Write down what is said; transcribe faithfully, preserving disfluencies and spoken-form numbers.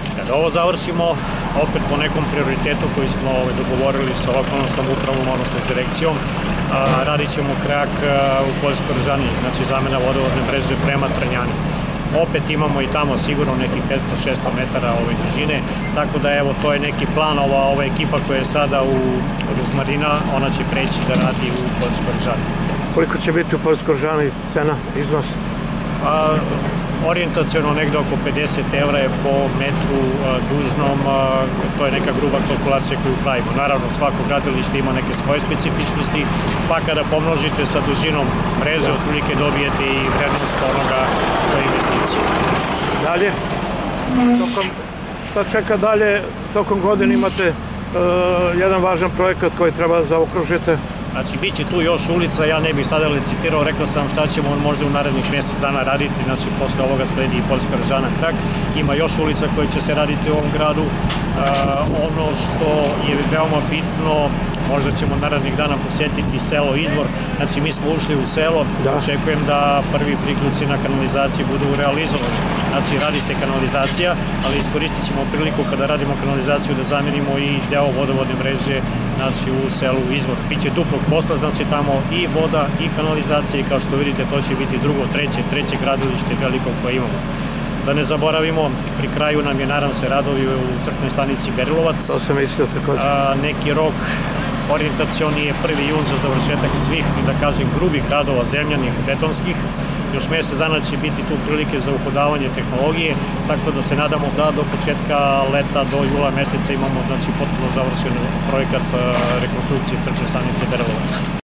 Kada ovo završimo, opet po nekom prioritetu koji smo dogovorili sa lokalnom samoupravom, odnosno s direkcijom, radit ćemo krak u Poljskoj Ržani, znači zamena vodovodne mreže prema Trnjani. Opet imamo i tamo sigurno nekih petsto do šesto metara ove dužine, tako da evo to je neki plan, ova, ova ekipa koja je sada u Rozmarina, ona će preći da radi u Poljskoj Ržani. Koliko će biti u Poljskoj Ržani cena, iznos? A, orijentaciono negde oko pedeset evra je po metru dužnom, to je neka gruba kalkulacija koju pravimo. Naravno, svako gradilište ima neke svoje specifičnosti, pa kada pomnožite sa dužinom mreže, otprilike dobijete i vrednost onoga što je investicija. Dalje, šta čeka dalje, tokom godine imate jedan važan projekat koji treba zaokružiti? Znači, bit će tu još ulica, ja ne bih sada licitirao, rekao sam šta ćemo možda u narednih mjesec dana raditi, znači posle ovoga sledi i Poljska Ržana krak. Ima još ulica koje će se raditi u ovom gradu. Ono što je veoma bitno, možda ćemo narednih dana posjetiti selo Izvor, znači mi smo ušli u selo, očekujem da prvi priključci na kanalizaciji budu realizovani. Znači, radi se kanalizacija, ali iskoristit ćemo priliku kada radimo kanalizaciju da zamenimo i deo vodovodne mreže u selu Izvor. Biće duplog posla, znači tamo i voda i kanalizacija i kao što vidite to će biti drugo, treće, treće gradilište veliko koje imamo. Da ne zaboravimo, pri kraju nam je nadam se radovi u crpnoj stanici Berilovac. To sam mislio također. Neki rok orijentacioni je prvi jun za završetak svih, da kažem, grubih radova zemljanih, betonskih. Još mjesec dana će biti tu prilike za uhodavanje tehnologije, tako da se nadamo da do početka leta, do jula meseca imamo potpuno završen projekat rekonstrukcije crpne stanice Berilovac.